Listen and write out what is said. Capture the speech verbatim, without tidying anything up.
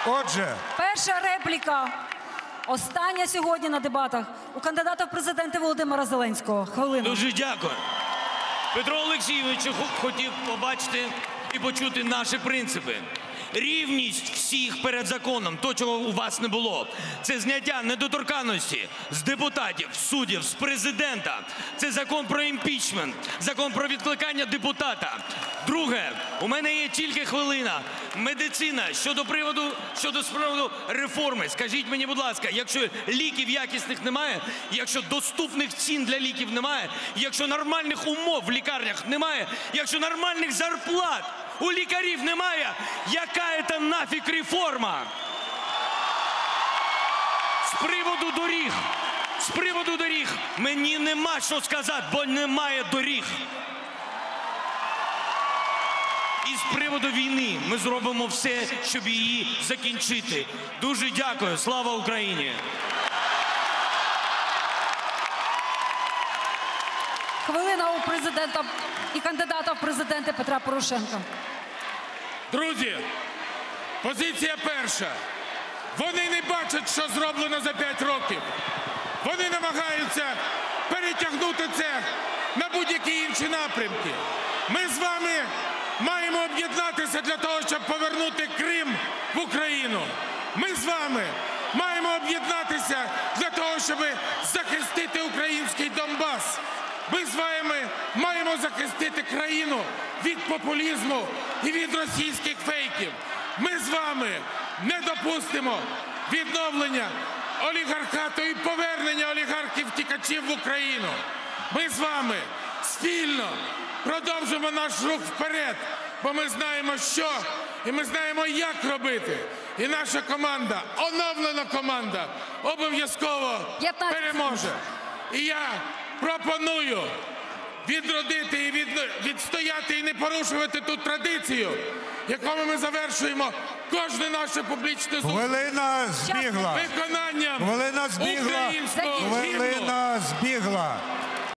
Отже, перша репліка, остання сьогодні на дебатах у кандидата в президенти Володимира Зеленського. Хвилину. Дуже дякую. Петро Олексійович хотів побачити і почути наші принципи. Рівність всіх перед законом, то, чого у вас не було. Це зняття недоторканності з депутатів, суддів, з президента. Це закон про імпічмент, закон про відкликання депутата. Друге, у мене є тільки хвилина. Медицина щодо приводу, щодо приводу реформи. Скажіть мені, будь ласка, якщо ліків якісних немає, якщо доступних цін для ліків немає, якщо нормальних умов в лікарнях немає, якщо нормальних зарплат у лікарів немає, яка це нафіг реформа? З приводу доріг, з приводу доріг, мені нема що сказати, бо немає доріг. І з приводу війни ми зробимо все, щоб її закінчити. Дуже дякую. Слава Україні! Хвилина у президента і кандидата в президенти Петра Порошенка. Друзі, позиція перша. Вони не бачать, що зроблено за п'ять років. Вони намагаються перетягнути це на будь-які інші напрямки. Ми з вами маємо об'єднатися для того, щоб повернути Крим в Україну. Ми з вами маємо об'єднатися для того, щоб захистити український Донбас. Ми з вами маємо захистити країну від популізму і від російських фейків. Ми з вами не допустимо відновлення олігархату і повернення олігархів-втікачів в Україну. Ми з вами спільно продовжимо наш рух вперед, бо ми знаємо, що і ми знаємо, як робити. І наша команда, оновлена команда, обов'язково переможе. І я пропоную відродити і від... відстояти і не порушувати ту традицію, якому ми завершуємо кожне наше публічне зустріч. хвилина збігла. Виконанням Хвилина збігла. українського гімну. Хвилина збігла.